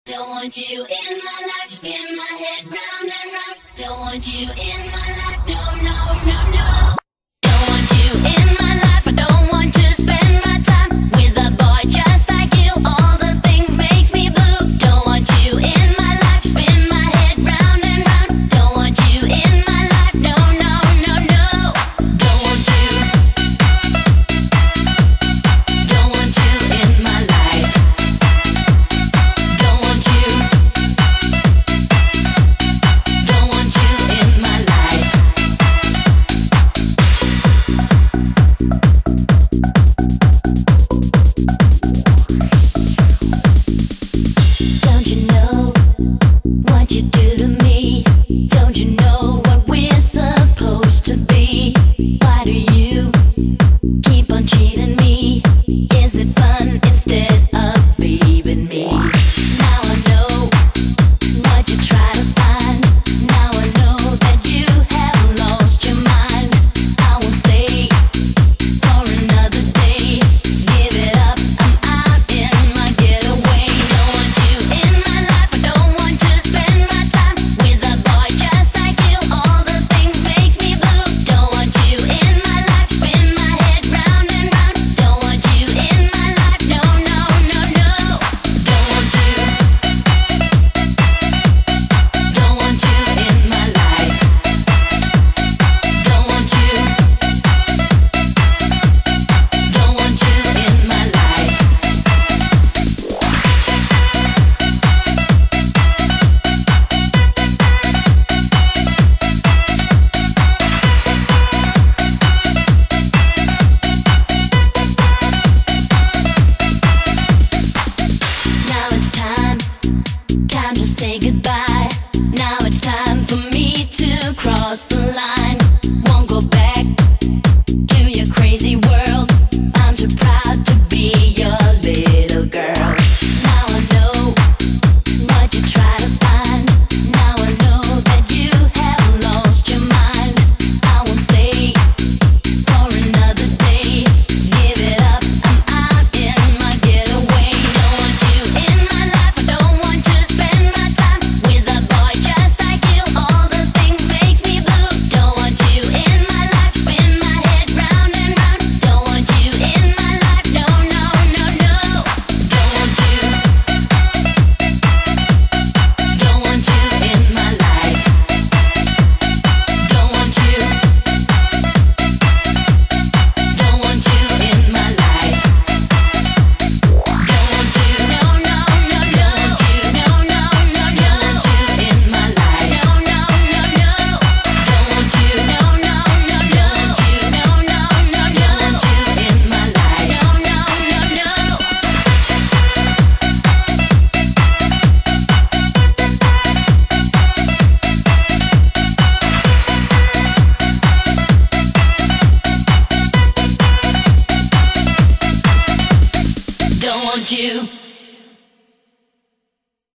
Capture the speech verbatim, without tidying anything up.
Don't want you in my life, spin my head round and round. Don't want you in my life, no, no, no, no. Don't want you in my life, I don't want to spend my time with a boy just like you. All the things makes me blue. Don't want you in my life, spin my head round and round. Don't want you in my life, no, no, no, no. Don't want you. Don't want you in my life. Don't want you. Don't want you in my life. Don't you know what you do to me? Don't you know what we're supposed to be? Why do you keep on cheating me? Is it fun instead of leaving me? Now I know what you try to find. Now I know that you have lost your mind. I won't stay for another day. Give it up, I'm out in my getaway. Don't want you in my life, I don't want to spend my time with a boy just like you. All the things makes me blue. Don't want you in my life, spin my head round and round. Don't want you in my life, no, no, no, no. Don't want you. Don't want you in my life. Don't want you. Don't want you in my life. Now it's time, time to say goodbye. Now it's time for me to cross the line. Won't go back to your crazy world. I'm too proud to be your little girl. Now I know what you try to find. Now I know that you have lost your mind. I won't stay for another day. Give it up, I'm out in my getaway. Don't want you in my life, I don't want to spend my time with a boy just like you. All the things makes me blue. Don't want you in my life, spin my head round and round. Don't want you in my life, no, no, no, no. Don't want you. Don't want you in my life. Don't want you. Don't want you in my life. Don't want you, no, no, no, no. No, no, no, no. Don't want you in my life. No, no, no, no. Don't want you, no, no, no, no. No, no, no, no. Don't want you in my life. No, no, no, no. Don't want you.